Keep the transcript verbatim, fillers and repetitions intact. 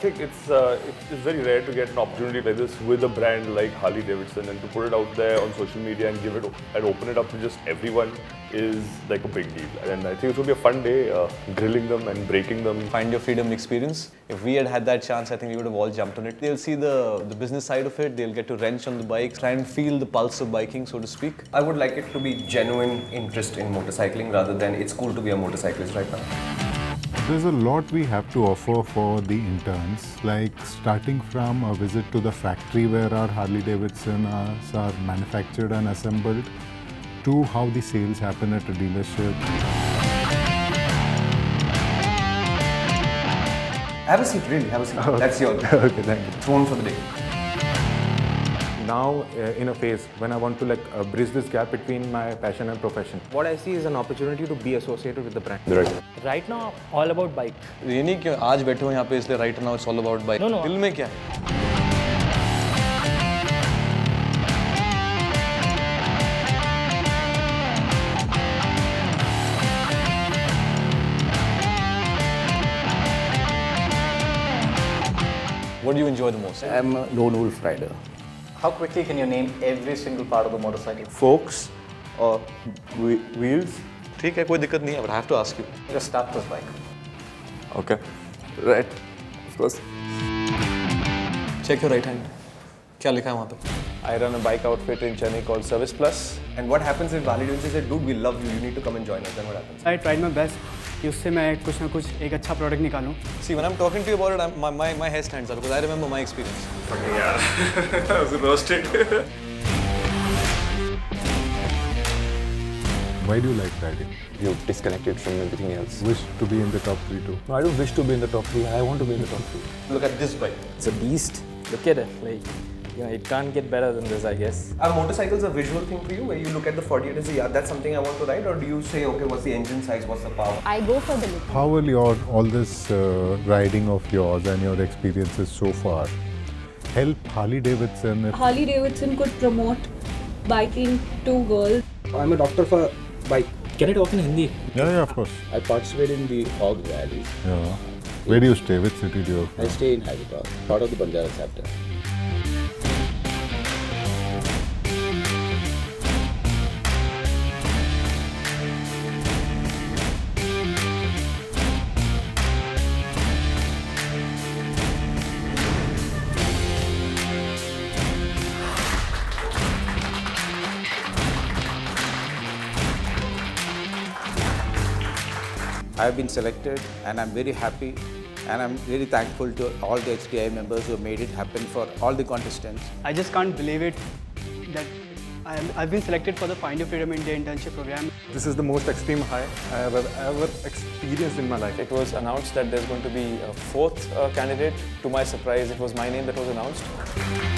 think it's uh, it's very rare to get an opportunity like this with a brand like Harley-Davidson, and to put it out there on social media and give it and open it up to just everyone is like a big deal. And I think it will be a fun day, uh, grilling them and breaking them. Find your freedom experience. If we had had that chance, I think we would have all jumped on it. They'll see the, the business side of it. They'll get to wrench on the bike, try and feel the pulse of biking, so to speak. I would like it to be genuine interest in motorcycling rather than it's cool to be a motorcyclist right now. There's a lot we have to offer for the interns, like starting from a visit to the factory where our Harley-Davidson are manufactured and assembled, to how the sales happen at a dealership. Have a seat, really, have a seat. Okay. That's yours. Okay, thank you. Throne for the day. Now uh, in a phase when I want to like uh, bridge this gap between my passion and profession. What I see is an opportunity to be associated with the brand. Right. Right now, all about bike. ये नहीं कि आज बैठे हो यहाँ पे इसलिए right now it's all about bike. No, no. दिल में क्या है? What do you enjoy the most? I'm a lone wolf rider. How quickly can you name every single part of the motorcycle? Forks or wheels. ठीक है, कोई दिक्कत नहीं है, but I have to ask you. Just start this bike. Okay. Right. Of course. Check your right hand. क्या लिखा है वहाँ पे? I run a bike outfit in Chennai called Service Plus. And what happens if Harley-Davidson says, dude, we love you, you need to come and join us. Then what happens? I tried my best कि उससे मैं कुछ ना कुछ एक अच्छा product निकालूं. See, when I'm talking to you about it, I'm, my, my, my hair stands up because I remember my experience. Fucking yeah. I was roasted. Why do you like riding? You're disconnected from everything else. Wish to be in the top three too. No, I don't wish to be in the top three. I want to be in the top three. Look at this bike. It's a beast. Look at it. Like, you know, it can't get better than this, I guess. Are motorcycles a visual thing for you, where you look at the forty-eight and say, yeah, that's something I want to ride? Or do you say, okay, what's the engine size, what's the power? I go for the look. How will your all this uh, riding of yours and your experiences so far help Harley-Davidson? Harley-Davidson could promote biking to girls. I'm a doctor for bike. Can I talk in Hindi? Yeah, yeah, of course. I participate in the hog rallies. Yeah. Where do you stay? Which city do you? I stay in Hyderabad, part of the Banjara chapter. I have been selected and I'm very happy and I'm really thankful to all the H T I members who made it happen, for all the contestants. I just can't believe it that I am, I've been selected for the Find Your Freedom India internship program. This is the most extreme high I have ever, ever experienced in my life. It was announced that there's going to be a fourth uh, candidate. To my surprise, it was my name that was announced.